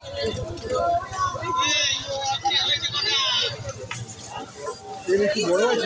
একটু বড় আছে।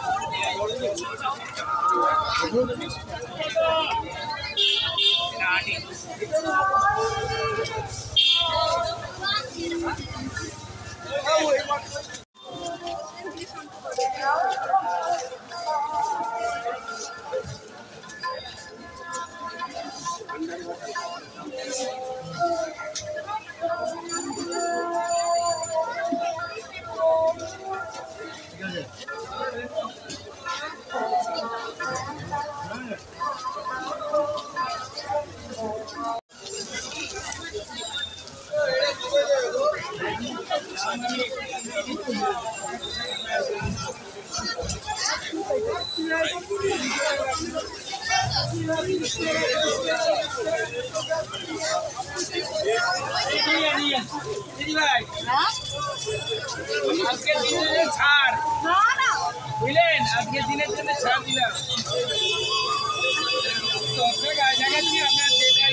আজকের দিনের ছাড় বুঝলেন, আজকের দিনের জন্য ছাড় দিলাম। দেখাচ্ছি আপনার যেটা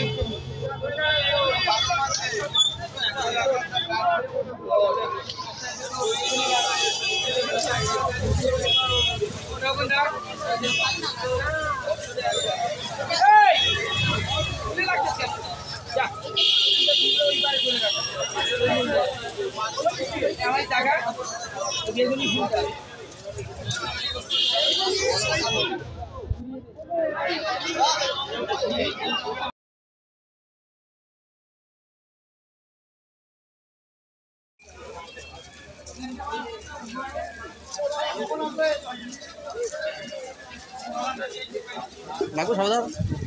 আমার টাকা বেগুনি ফুলটা লাগো সাবধান।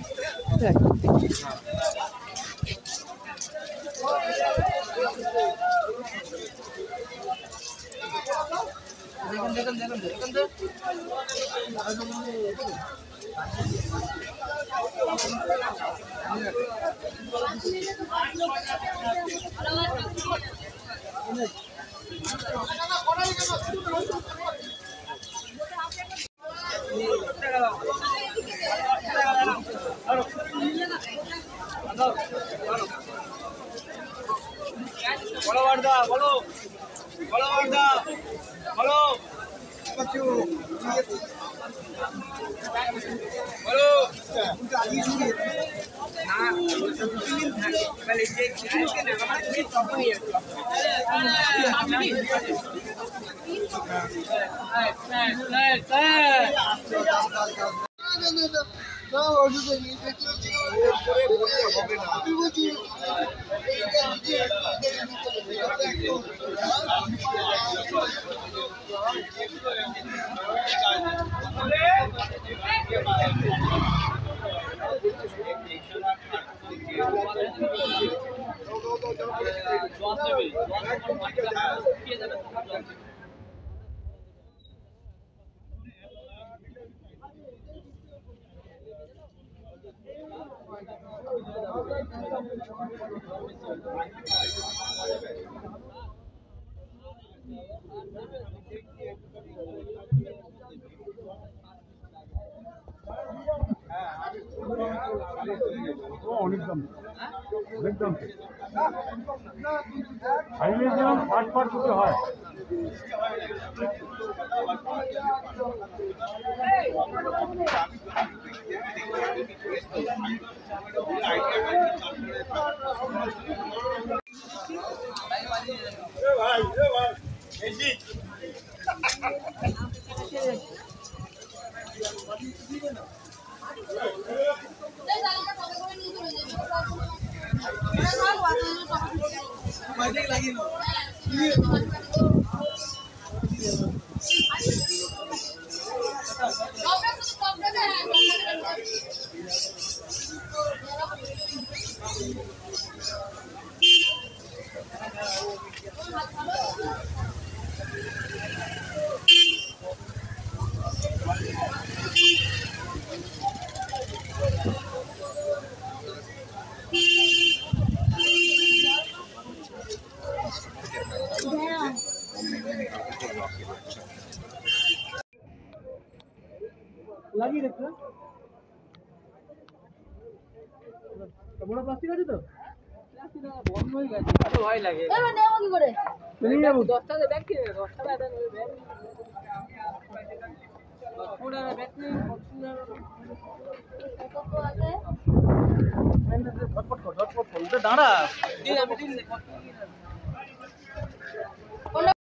দেখুন দেখুন দেখুন দেখুন বলো বর্দা, বলো বলো বর্দা, বলো বলো অনেক দাম অনেক দাম হাইলে যেমন পাট পাট দিতে হয়। লাগিয়ে দেখো বড় প্লাস্টিক আছে তো বন্ধ হয়ে গেছে ভয় লাগে এবার নেবো কি করে? 10টাতে ব্যাগ কিনে 10টাতে একটা ব্যাগ পুরো ব্যাগ নিয়ে কত আগে? ঝটপট কর ঝটপট কর দাঁড়া দিন আমি দিন